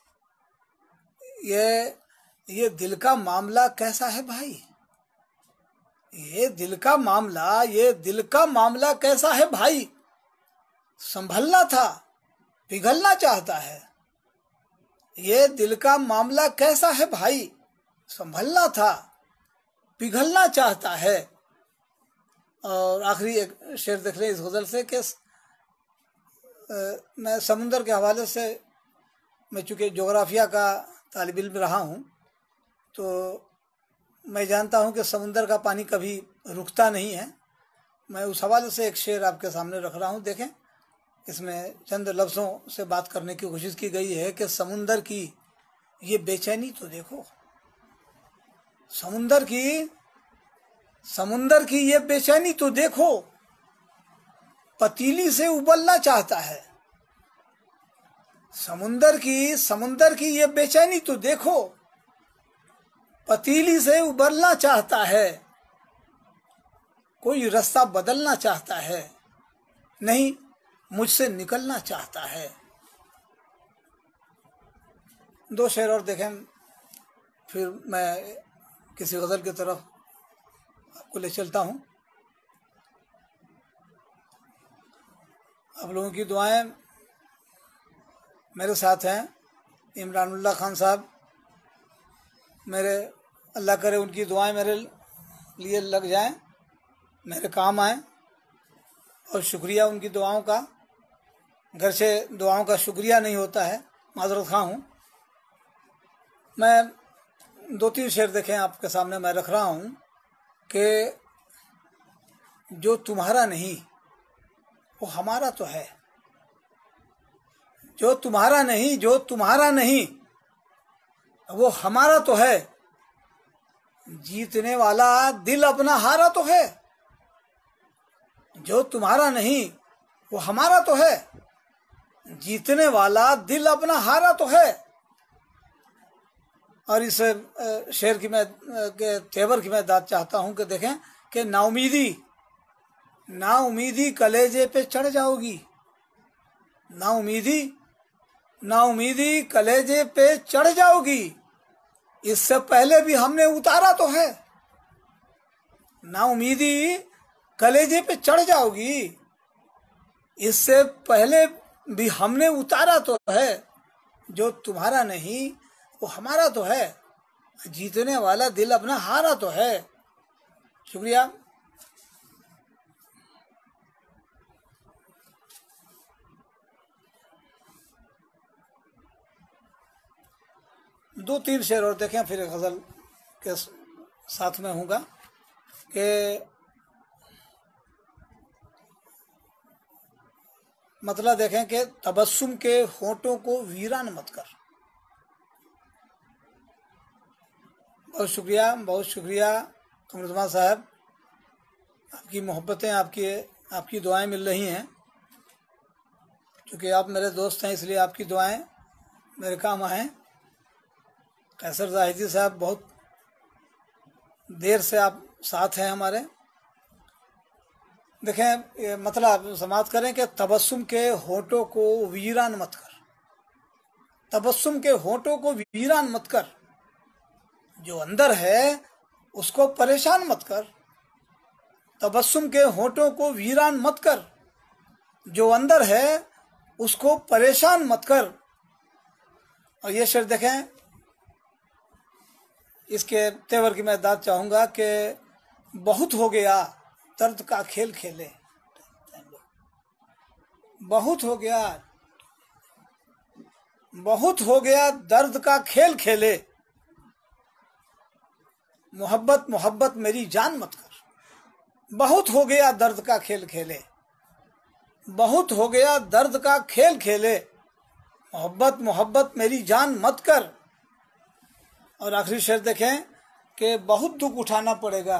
ये ये दिल का मामला कैसा है भाई, ये दिल का मामला ये दिल का मामला कैसा है भाई। संभलना था पिघलना चाहता है। ये दिल का मामला कैसा है भाई, संभलना था पिघलना चाहता है। और आखिरी एक शेर देख रहे इस गज़ल से कि मैं समुंदर के हवाले से, मैं चूँकि जोग्राफिया का तालिब इल्म रहा हूँ तो मैं जानता हूँ कि समुंदर का पानी कभी रुकता नहीं है। मैं उस हवाले से एक शेर आपके सामने रख रहा हूँ। देखें इसमें चंद लफ्ज़ों से बात करने की कोशिश की गई है कि समुंदर की ये बेचैनी तो देखो, समुंदर की समुंदर की ये बेचैनी तो देखो, पतीली से उबलना चाहता है। समुंदर की समुंदर की ये बेचैनी तो देखो, पतीली से उबलना चाहता है, कोई रास्ता बदलना चाहता है, नहीं मुझसे निकलना चाहता है। दो शेर और देखें, फिर मैं किसी गज़ल की तरफ आपको ले चलता हूँ। आप लोगों की दुआएं मेरे साथ हैं। इमरानुल्लाह खान साहब, मेरे अल्लाह करे उनकी दुआएं मेरे लिए लग जाएं, मेरे काम आए। और शुक्रिया उनकी दुआओं का, घर से दुआओं का शुक्रिया नहीं होता है, माजरत खां हूँ। मैं दो तीन शेर देखें आपके सामने मैं रख रहा हूँ कि जो तुम्हारा नहीं वो हमारा तो है, जो तुम्हारा नहीं जो तुम्हारा नहीं वो हमारा तो है, जीतने वाला दिल अपना हारा तो है। जो तुम्हारा नहीं वो हमारा तो है, जीतने वाला दिल अपना हारा तो है। और इस शेर की मैं के तेवर की मैं दाद चाहता हूं कि देखें कि नाउमीदी नाउमीदी कलेजे पे चढ़ जाओगी, नाउमीदी नाउमीदी कलेजे पे चढ़ जाओगी, इससे पहले भी हमने उतारा तो है। नाउमीदी कलेजे पे चढ़ जाओगी, इससे पहले भी हमने उतारा तो है। जो तुम्हारा नहीं वो हमारा तो है, जीतने वाला दिल अपना हारा तो है। शुक्रिया। दो तीन शेर और देखें, फिर गज़ल के साथ में होगा कि मतलब देखें कि तबस्सुम के होठों को वीरान मत कर। बहुत शुक्रिया, बहुत शुक्रिया कमरुज़्ज़मान साहब, आपकी मोहब्बतें, आपकी आपकी दुआएं मिल रही हैं। क्योंकि आप मेरे दोस्त हैं इसलिए आपकी दुआएं मेरे काम आए। कैसर जाहिदी साहब, बहुत देर से आप साथ हैं हमारे। देखें ये मतलब समाप्त करें कि तबस्सुम के होठों को वीरान मत कर, तबस्सुम के होठों को वीरान मत कर, जो अंदर है उसको परेशान मत कर। तबस्सुम के होठों को वीरान मत कर, जो अंदर है उसको परेशान मत कर। और ये शेर देखें, इसके तेवर की मैं दाद चाहूँगा कि बहुत हो गया दर्द का खेल खेले, बहुत हो गया बहुत हो गया दर्द का खेल खेले, मोहब्बत मोहब्बत मेरी जान मत कर। बहुत हो गया दर्द का खेल खेले, बहुत हो गया दर्द का खेल खेले, मोहब्बत मोहब्बत मेरी जान मत कर। और आखिरी शेर देखें कि बहुत दुख उठाना पड़ेगा,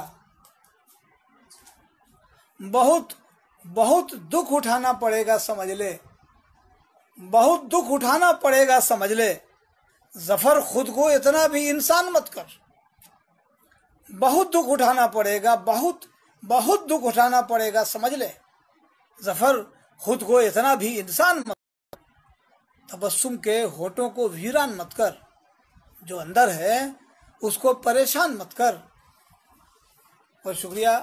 बहुत बहुत दुख उठाना पड़ेगा समझ ले, बहुत दुख उठाना पड़ेगा समझ ले, जफर खुद को इतना भी इंसान मत कर। बहुत दुख उठाना पड़ेगा, बहुत बहुत दुख उठाना पड़ेगा समझ ले, जफर खुद को इतना भी इंसान मत कर। तबस्सुम के होठों को वीरान मत कर, जो अंदर है उसको परेशान मत कर। और शुक्रिया।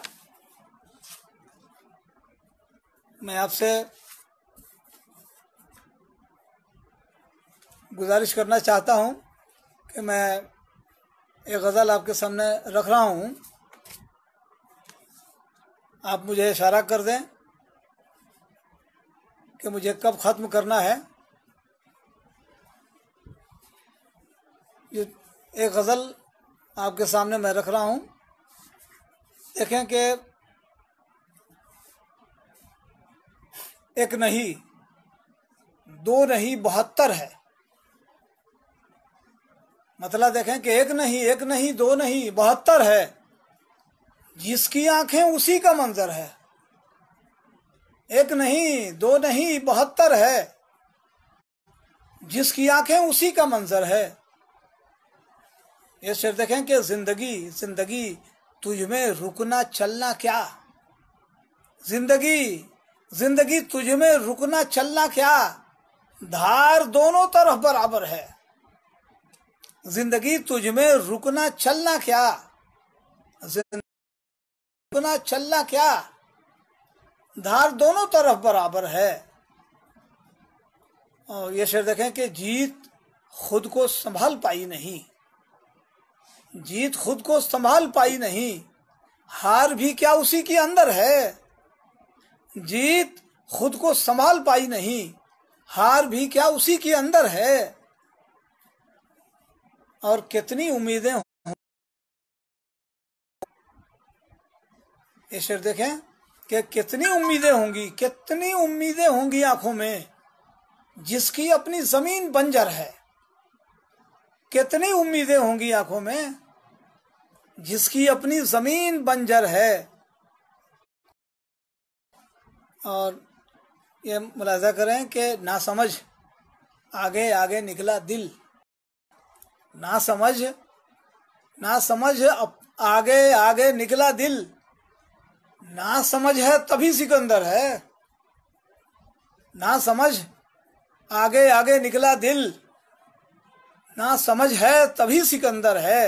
मैं आपसे गुजारिश करना चाहता हूं कि मैं एक गज़ल आपके सामने रख रहा हूं, आप मुझे इशारा कर दें कि मुझे कब ख़त्म करना है। ये एक गज़ल आपके सामने मैं रख रहा हूं, देखें कि एक नहीं दो नहीं बहत्तर है। मतलब देखें कि एक नहीं एक नहीं दो नहीं बहत्तर है, जिसकी आंखें उसी का मंजर है, एक नहीं, दो नहीं, बहत्तर है। जिसकी आंखें उसी का मंजर है। ये शेर देखें कि जिंदगी जिंदगी तुझ में रुकना चलना क्या, जिंदगी जिंदगी तुझ में रुकना चलना क्या, धार दोनों तरफ बराबर है। जिंदगी तुझ में रुकना चलना क्या, रुकना चलना क्या, धार दोनों तरफ बराबर है। और ये शेर देखें कि जीत खुद को संभाल पाई नहीं, जीत खुद को संभाल पाई नहीं, हार भी क्या उसी के अंदर है। जीत खुद को संभाल पाई नहीं, हार भी क्या उसी के अंदर है। और कितनी उम्मीदें, ये शेर देखें कि कितनी उम्मीदें होंगी, कितनी उम्मीदें होंगी आंखों में जिसकी अपनी जमीन बंजर है। कितनी उम्मीदें होंगी आंखों में जिसकी अपनी जमीन बंजर है। और ये मुलाजा करें कि ना समझ आगे आगे निकला दिल, ना समझ ना समझ आगे आगे निकला दिल, ना समझ है तभी सिकंदर है। ना समझ आगे आगे निकला दिल, ना समझ है तभी सिकंदर है।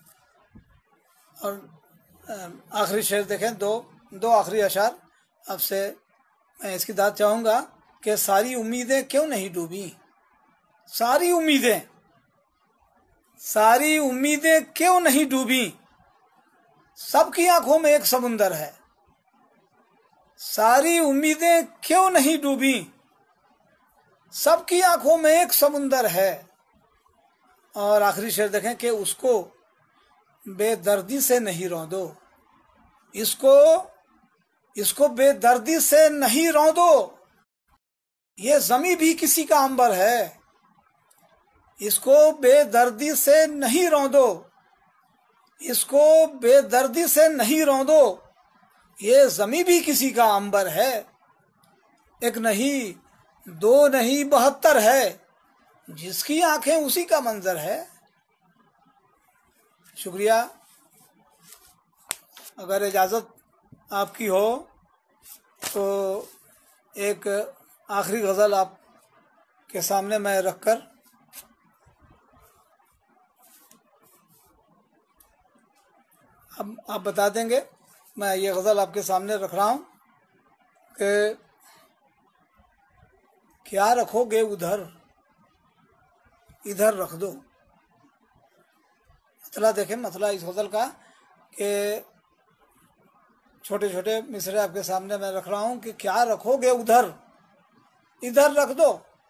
और आखिरी शेर देखें, दो दो आखिरी अशार आपसे मैं इसकी दाद चाहूँगा कि सारी उम्मीदें क्यों नहीं डूबी, सारी उम्मीदें सारी उम्मीदें क्यों नहीं डूबी, सबकी आंखों में एक समुंदर है। सारी उम्मीदें क्यों नहीं डूबी, सबकी आंखों में एक समुंदर है। और आखिरी शेर देखें कि उसको बेदर्दी से नहीं रौंदो, इसको इसको बेदर्दी से नहीं रौंदो, ये जमी भी किसी का अंबर है। इसको बेदर्दी से नहीं रौंदो, इसको बेदर्दी से नहीं रौंदो, ये जमी भी किसी का अंबर है। एक नहीं, दो नहीं, बहत्तर है। जिसकी आंखें उसी का मंजर है। शुक्रिया। अगर इजाज़त आपकी हो तो एक आखिरी गज़ल आप के सामने मैं रखकर अब आप बता देंगे। मैं ये गज़ल आपके सामने रख रहा हूँ कि क्या रखोगे उधर इधर रख दो। मतला देखें, मतला इस गज़ल का कि छोटे छोटे मिसरे आपके सामने मैं रख रहा हूँ कि क्या रखोगे उधर इधर रख दो,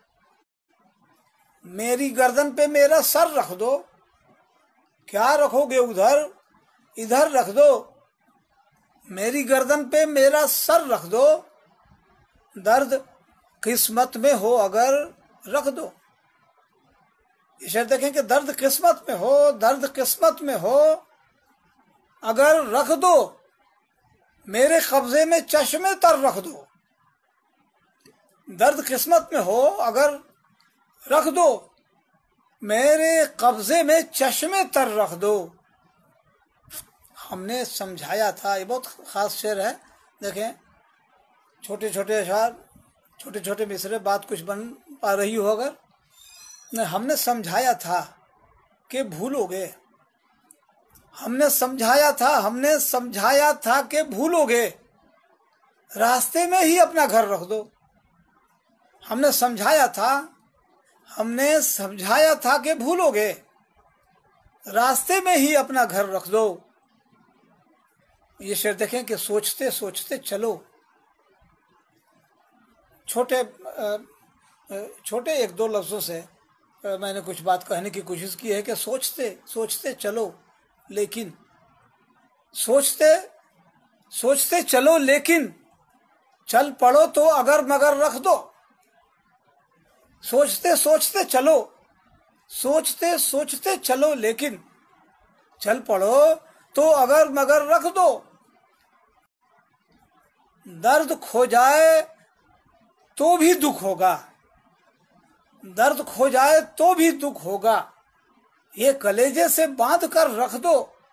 मेरी गर्दन पे मेरा सर रख दो। क्या रखोगे उधर इधर रख दो, मेरी गर्दन पे मेरा सर रख दो। दर्द किस्मत में हो अगर रख दो। इसे देखें कि दर्द किस्मत में हो, दर्द किस्मत में हो अगर रख दो, मेरे कब्जे में चश्मे तर रख दो। दर्द किस्मत में हो अगर रख दो, मेरे कब्जे में चश्मे तर रख दो। हमने समझाया था, ये बहुत ख़ास शेर है। देखें, छोटे छोटे अशार, छोटे छोटे मिसरे, बात कुछ बन पा रही हो अगर। हमने समझाया था कि भूलोगे, हमने समझाया था हमने समझाया था कि भूलोगे, रास्ते में ही अपना घर रख दो। हमने समझाया था हमने समझाया था कि भूलोगे, रास्ते में ही अपना घर रख दो। ये शेर देखें कि सोचते सोचते चलो। छोटे छोटे एक दो लफ्ज़ों से मैंने कुछ बात कहने की कोशिश की है कि सोचते सोचते चलो, लेकिन सोचते सोचते चलो लेकिन चल पड़ो तो अगर मगर रख दो। सोचते सोचते चलो, सोचते सोचते चलो लेकिन चल पड़ो तो अगर मगर रख दो। दर्द खो जाए तो भी दुख होगा, दर्द खो जाए तो भी दुख होगा, ये कलेजे से बांध कर रख दो,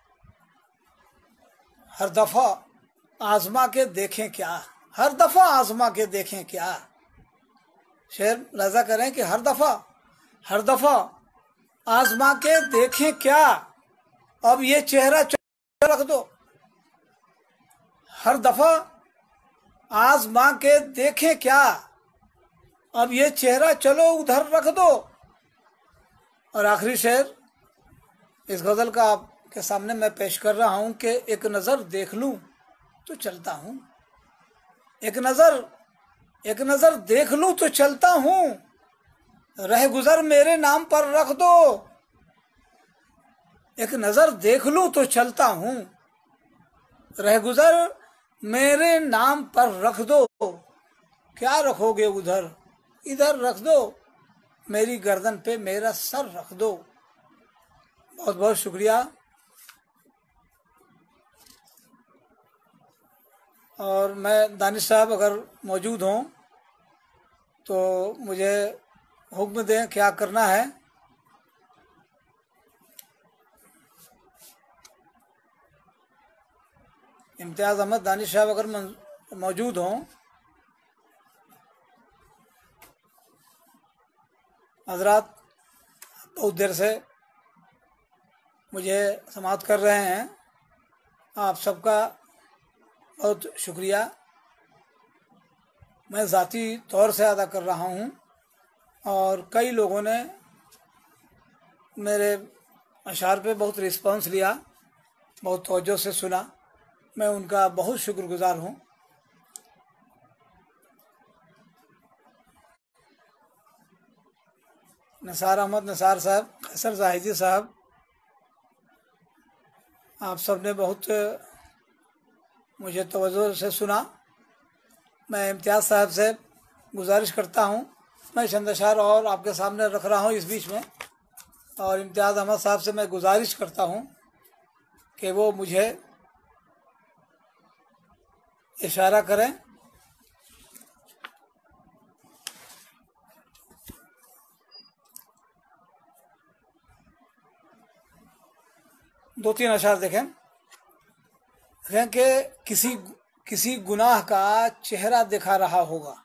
हर दफा आजमा के देखें क्या, हर दफा आजमा के देखें क्या। शेर रजा करें कि हर दफा हर दफा आजमा के देखें क्या, अब ये चेहरा रख दो, हर दफा आजमा के देखें क्या, अब ये चेहरा चलो उधर रख दो। और आखिरी शेर इस गजल का आपके सामने मैं पेश कर रहा हूं कि एक नजर देख लूं तो चलता हूं, एक नजर एक नजर देख लूं तो चलता हूं, रह गुजर मेरे नाम पर रख दो, एक नजर देख लूं तो चलता हूं, रह गुजर मेरे नाम पर रख दो, क्या रखोगे उधर, इधर रख दो, मेरी गर्दन पे मेरा सर रख दो। बहुत बहुत शुक्रिया। और मैं दानिश साहब अगर मौजूद हों तो मुझे हुक्म दें क्या करना है। इम्तियाज़ अहमद दानिश साहब अगर मौजूद हों। हजरात बहुत देर से मुझे समाअत कर रहे हैं, आप सबका बहुत शुक्रिया मैं ज़ाती तौर से अदा कर रहा हूँ। और कई लोगों ने मेरे अशार पे बहुत रिस्पांस लिया, बहुत तवज्जो से सुना, मैं उनका बहुत शुक्रगुजार हूँ। निसार अहमद निसार साहब, खसर जाहिदी साहब, आप सब ने बहुत मुझे तवज्जो से सुना। मैं इम्तियाज़ साहब से गुजारिश करता हूँ, मैं चंद अशार और आपके सामने रख रहा हूँ इस बीच में, और इम्तियाज़ अहमद साहब से मैं गुजारिश करता हूँ कि वो मुझे इशारा करें। दो तीन अशार देखें देखें कि किसी किसी गुनाह का चेहरा दिखा रहा होगा,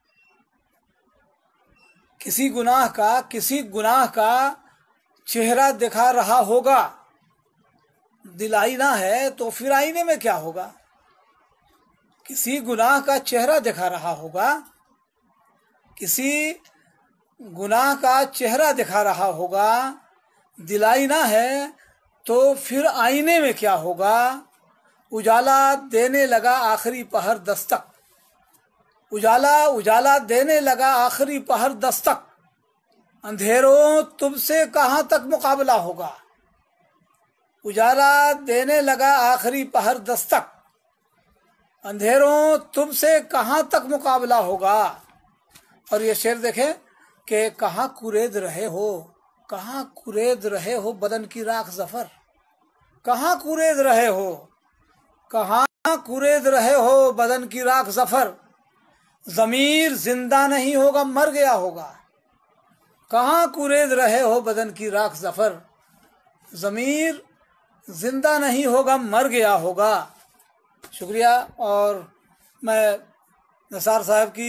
किसी गुनाह का किसी गुनाह का चेहरा दिखा रहा होगा, दिल आईना है तो फिर आईने में क्या होगा। किसी गुनाह का चेहरा दिखा रहा होगा, किसी गुनाह का चेहरा दिखा रहा होगा, दिल आईना है तो फिर आईने में क्या होगा। उजाला देने लगा आखिरी पहर दस्तक, उजाला उजाला देने लगा आखिरी पहर दस्तक, अंधेरों तुमसे कहाँ तक मुकाबला होगा। उजाला देने लगा आखिरी पहर दस्तक, अंधेरों तुमसे कहाँ तक मुकाबला होगा। और ये शेर देखें कि कहाँ कुरेद रहे हो, कहाँ कुरेद रहे हो बदन की राख जफर, कहाँ कुरेद रहे हो, कहाँ कुरेद रहे हो बदन की राख जफर। जमीर जिंदा नहीं होगा मर गया होगा, कहाँ कुरेद रहे हो बदन की राख जफर। जमीर जिंदा नहीं होगा मर गया होगा। शुक्रिया। और मैं निसार साहब की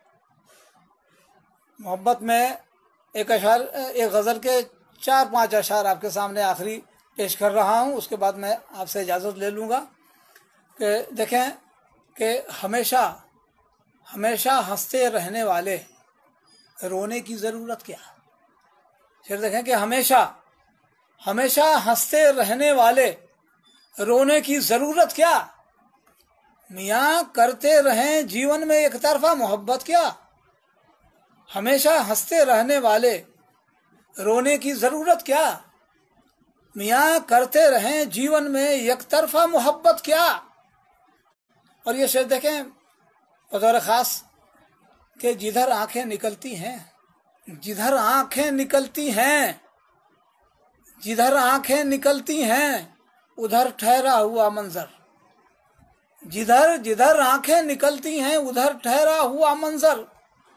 मोहब्बत में एक अशार एक गज़ल के चार पांच अशार आपके सामने आखिरी पेश कर रहा हूँ, उसके बाद मैं आपसे इजाज़त ले लूँगा। कि देखें कि हमेशा हमेशा हंसते रहने वाले रोने की ज़रूरत क्या। फिर देखें कि हमेशा हमेशा हंसते रहने वाले रोने की ज़रूरत क्या। मियाँ करते रहें जीवन में एक तरफा मोहब्बत क्या। हमेशा हंसते रहने वाले रोने की ज़रूरत क्या। मियाँ करते रहें जीवन में एक तरफा मोहब्बत क्या। और ये शेर देखें बतौर ख़ास कि जिधर आंखें निकलती हैं, जिधर आंखें निकलती हैं, जिधर आंखें निकलती हैं उधर ठहरा हुआ मंजर। जिधर जिधर आंखें निकलती हैं उधर ठहरा हुआ मंजर।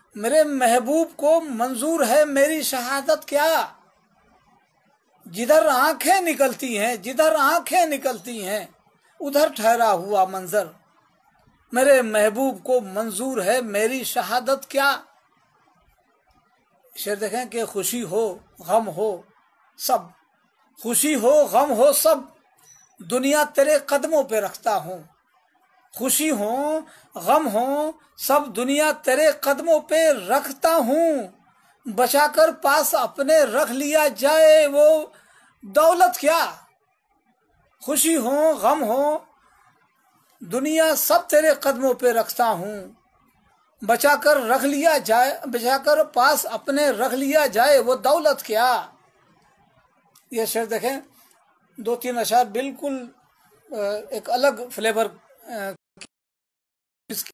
मेरे महबूब को मंजूर है मेरी शहादत क्या। जिधर आंखें निकलती हैं, जिधर आंखें निकलती हैं उधर ठहरा हुआ मंजर, मेरे महबूब को मंजूर है मेरी शहादत क्या। शेर देखें कि खुशी हो गम हो सब, खुशी हो गम हो सब दुनिया तेरे कदमों पे रखता हूँ। खुशी हो गम हो सब दुनिया तेरे कदमों पे रखता हूँ। बचाकर पास अपने रख लिया जाए वो दौलत क्या। खुशी हो गम हो दुनिया सब तेरे कदमों पे रखता हूँ। बचाकर रख लिया जाए, बचाकर पास अपने रख लिया जाए वो दौलत क्या। ये शेर देखें, दो तीन अशार बिल्कुल एक अलग फ्लेवर